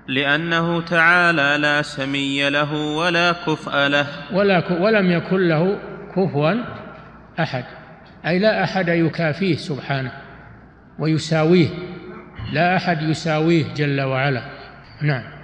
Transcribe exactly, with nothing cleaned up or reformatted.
لأنه تعالى لا سمي له ولا كفء له، ولا ك... ولم يكن له كفوا أحد، أي لا أحد يكافيه سبحانه ويساويه، لا أحد يساويه جل وعلا. نعم.